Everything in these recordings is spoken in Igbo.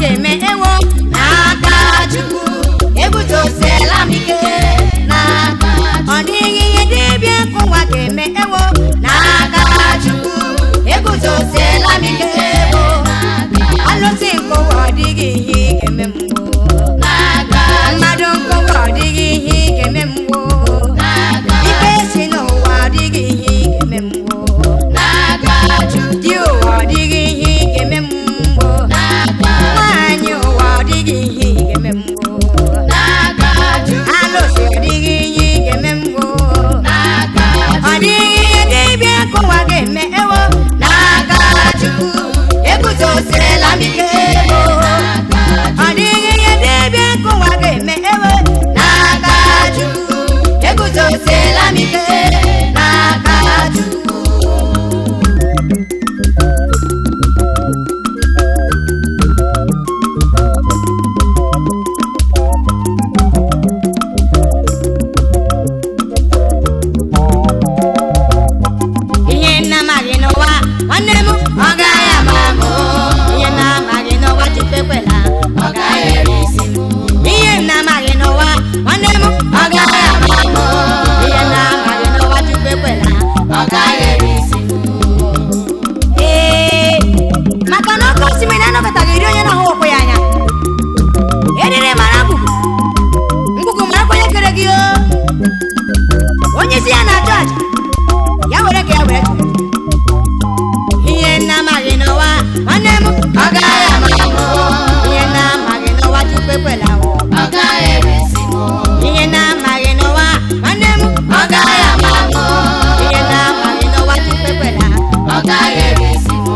ga-eme ewo n'aka Chukwu eguzosiela m ike n'aka Chukwu. Ọ dịghị ihe dibịa nke ụwa ga-eme ewo n'aka Chukwu eguzosiela m ike ewo alụsị nke ụwa ọ dịghị ihe ị ga-eme mgbo mmadụ nke ụwa ọ dịghị ihe ị ga-eme mgbo ikpe si n'ụwa ọ dịghị ihe ị ga-eme mgbo di ụwa ọ dịghị ihe ị ga-eme mgbo nwaanyị ụwa ọ dịghị ihe ị ga-eme mgbo alụsị ọ dịghị ihe ị ga-eme mgbo ọ dịghị ihe dibịa nke ụwa ga-eme ewo n'aka Chukwu eguzosiela m ike ewo ọ dịghị ihe dibịa nke ụwa ga-eme ewo n'aka Chukwu eguzosiela m ike n'aka Chukwu. Ihe na-amaghị n'ụwa nwanne m ọ gaghị ama m ihe na-amaghị n'ụwa Chukwu ekwela ọ gaghị eri isi m ihe na-amaghị n'ụwa nwanne m ọ gaghị ama m ihe na-amaghị n'ụwa Chukwu ekwela ọ gaghị eri isi m. Maka na oke osimiri anọkọtaghị iri onye na-ahụ ụkwụ ya anya eriri mara ngwugwu mara onye kere gị o onye isi ya na-achụ aja ya were ka ya were chụrụ ihe na-amaghị n'ụwa nwanne m ọ gaghị ama m ihe na-amaghị n'ụwa Chukwu ekwela ọ gaghị eri isi m ihe na-amaghị n'ụwa nwanne m ọ gaghị ama m ihe na-amaghị n'ụwa Chukwu ekwela ọ gaghị eri isi m.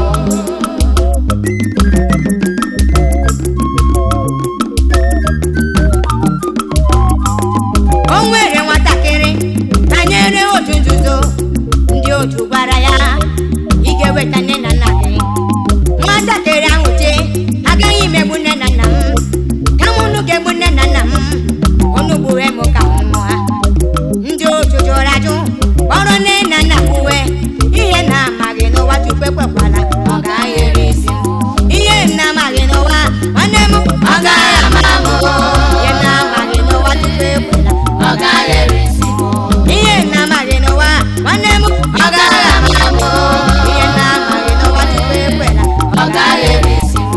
O nwere nwatakịrị banyere otu nzuzo ndị otu gwara ya ị ga-eweta nne na nna gị nwatakịrị ahụ che agaghị imegbu nne na nna m kama unu ga-egbu nne na nna m unu gburu m ka m nwa ndị otu jụrụ ajụ kpọrọ nne na nna uwe ihe na-amaghị n'ụwa Chukwu ekwekwala ọ gaghị eri isi m ihe na-amaghị n'ụwa nwanne m ọ gaghị ama m ihe na-amaghị n'ụwa Chukwu ekwela ọ gaghị eri isi m ihe na-amaghị n'ụwa nwanne m ọ gaghị ama m ihe na-amaghị n'ụwa Chukwu ekwela ọ gaghị eri isi m.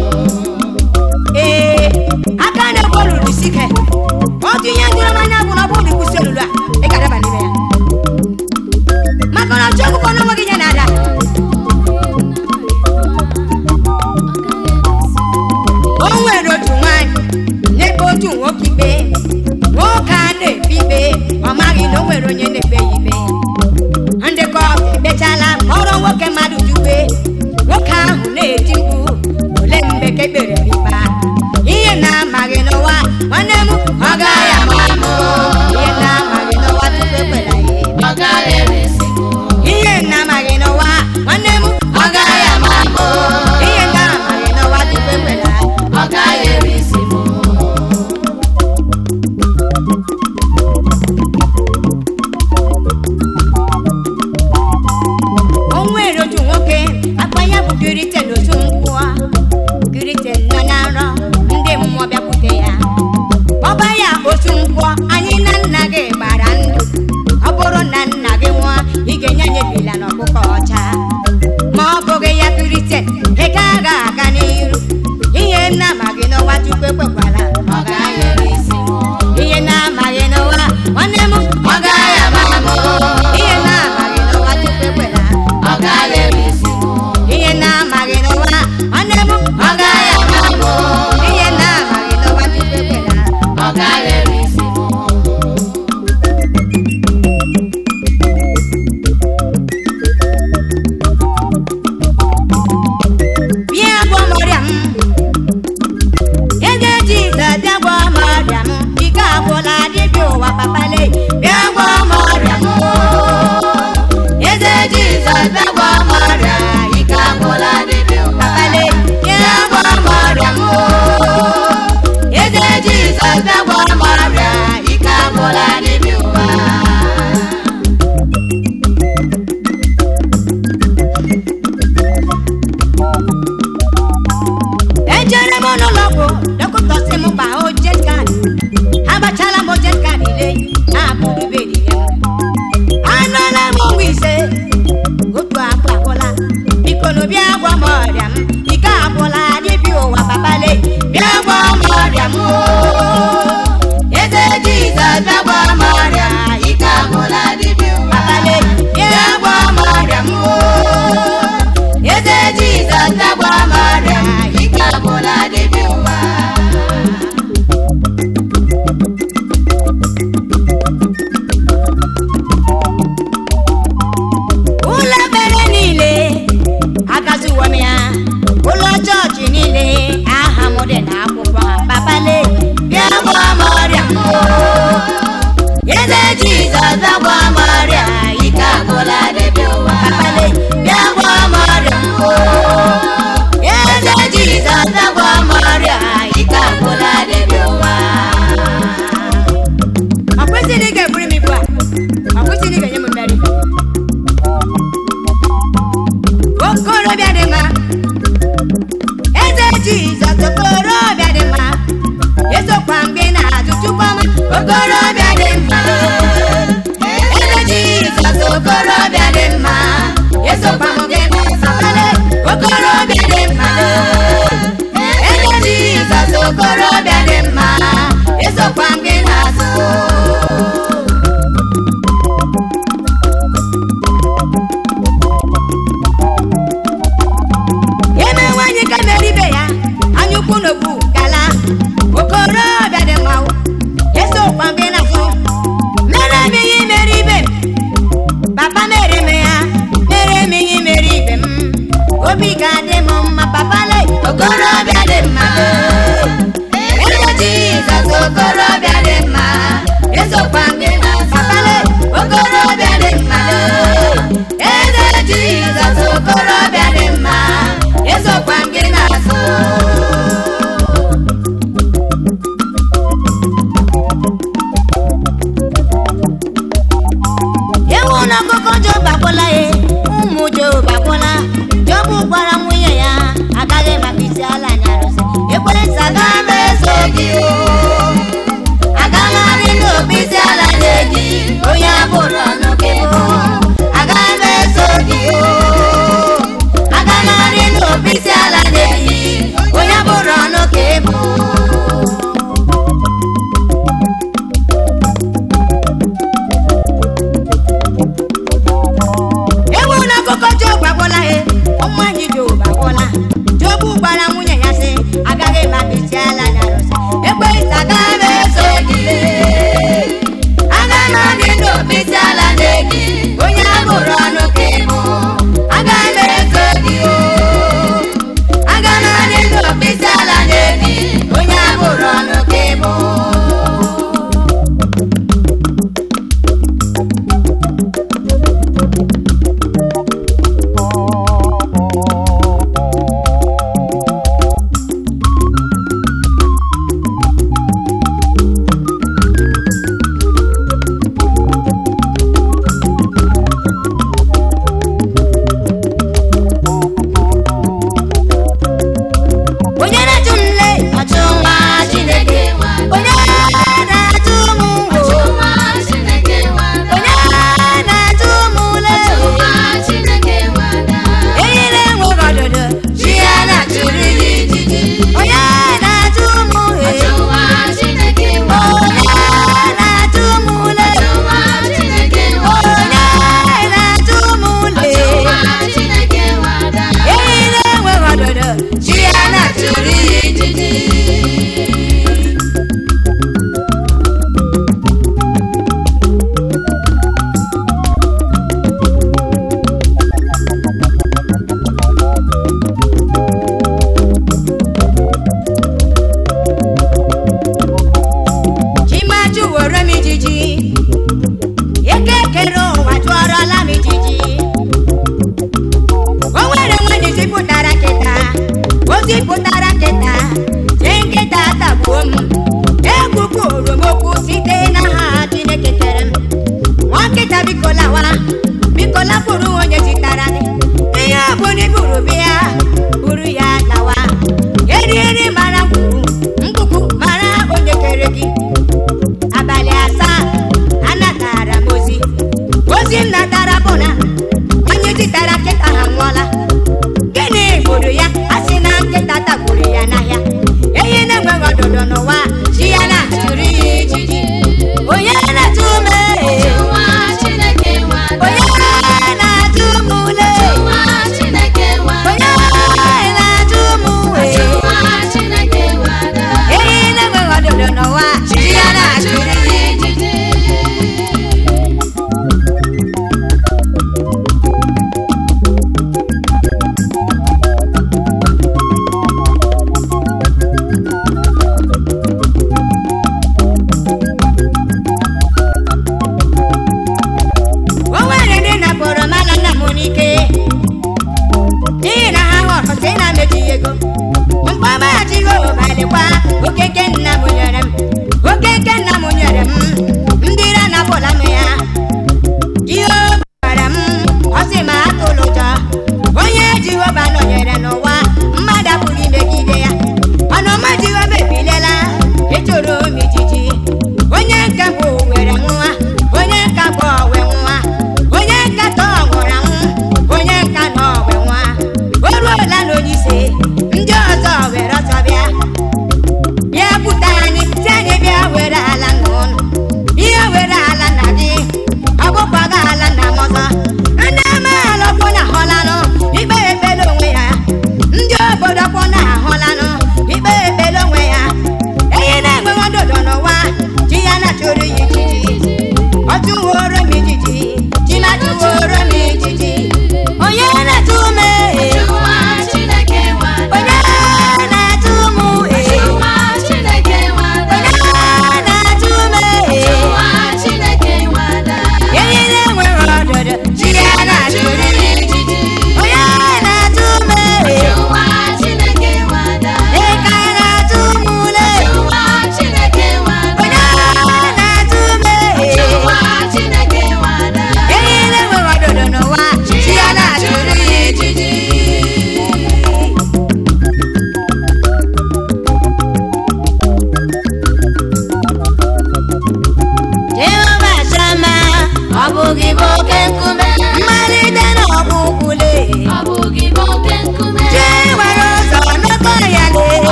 Aka na-ekwe olulu isi ike otu ihe ndịrọ m anya bụ na ọ bụrụ na ikwụsị olulu a ị ga-adaba n'ime ya maka na ọchụ ọkụkọ n'onwe gị nye na-ada o nwere otu nwaanyị na-ekpe otu nwoke ikpe nwoke a na-ekpe ikpe ọ maghị na o nwere onye na-ekpe ya ikpe ndekọ ekpechala kpọrọ nwoke mmadụ jukwe nwoke ahụ na-eti mkpu ole mgbe ka ekpere m ikpe ihe na-amaghị n'ụwa nwanne m ọ gaghị ama m ihe na-amaghị n'ụwa Chukwu ekwela ọ gaghị eri isi m ihe na-amaghị n'ụwa nwanne m ọ gaghị ama m ihe na-amaghị n'ụwa Chukwu ekwela ọ gaghị eri isi m. O nwere otu nwoke akpa ya bụ Kiriten otu nkwụ Kiriten nọ na nrọ ndị mmụọ bịakwute ya ọba ya otu nkwụ anyị na nna gị gbara ndụ ọ bụrụ na nna gị nwụọ ị ga-enye anyị ebila na ọkụkọ ọcha ma ọ bụghị ya Kiriten ị gaghị aga n'iru ihe na-amaghị n'ụwa Chukwu ekwekwala ọ gaghị eri isi m ihe na-amaghị n'ụwa nwanne m ọ gaghị ama m ihe na-amaghị n'ụwa Chukwu ekwela ọ gaghị eri isi m ihe na-amaghị n'ụwa nwanne m ọ gaghị ama m ihe na-amaghị n'ụwa Chukwu ekwela ọ gaghị eri isi m. ọrịa m ike agwụla dibịa ụwa babale bịa gwa m ọrịa m eze Jizọs bịa gwa m ọrịa ike agwụla dibịa ụwa babale bịa gwa m ọrịa m eze Jizọs bịa gwa m ọrịa ike agwụla dibịa ụwa. Ụlọ ekpere niile agaziwo m ya, ụlọ chọọchị niile aha m dị n'akwụkwọ ha babale bịa gwa m ọrịa m eze Jizọs bịa gwa m ọrịa ike agwụla dibịa ụwa babale bịa gwa m ọrịa m eze Jizọs bịa gwa m ọrịa ike agwụla dibịa ụwa. Ọ kwesịrị ga-eburu m ibu a, ọ kwesịrị ga-enye m mmeri. Okorobịa dị mma eze Jizọs okorobịa dị mma esokwa mgbe na-azụ tupu ọma okorobịa dị mma eze Jizọs okorobịa dị mma esokwa mgbe na-azụ okorobịa dị mma eze Jizọs okorobịa dị mma esokwa mgbe na-azụ. Ka meribe ya anyukwu n'okwu gala okorobịa dị mma esokwa mgbe na-azụ mere m ihe meribe papa mere m ya mere m ihe meribe m obi ga-adị m mma papa le okorobịa dị mma eze Jizọs okorobịa dị mma esokwa mgbe na-azụ papa le okorobịa dị mma eze Jizọs okorobịa dị mma esokwa mgbe na-azụ. Ewu n'ọkụkọ Job agwụla ya ụmụ Job agwụla Job gwara nwunye ya agaghị maka isi ala anya arụsị ekwensu agaghị m eso gị agaghị arị n'okpu isi ala na-eji onye abụrụ ọnụ gị agaghị m eso gị agaghị arị n'okpu isi ala na-eji onye abụrụ ọnụ ka ịbụ. Ewu n'akụkọ Job agwụla ya ụmụ anyị Job agwụla Job gwara nwunye ya sị agaghị maka isi ala na arụsị ekwensu agaghị m eso gị agaghị arị n'okpu isi ala na-eji onye abụrụ ọnụ ka ịbụ agaghị m eso gị agaghị arị n'okpu isi ala na-eji onye abụrụ ọnụ ka ịbụ. akwọ na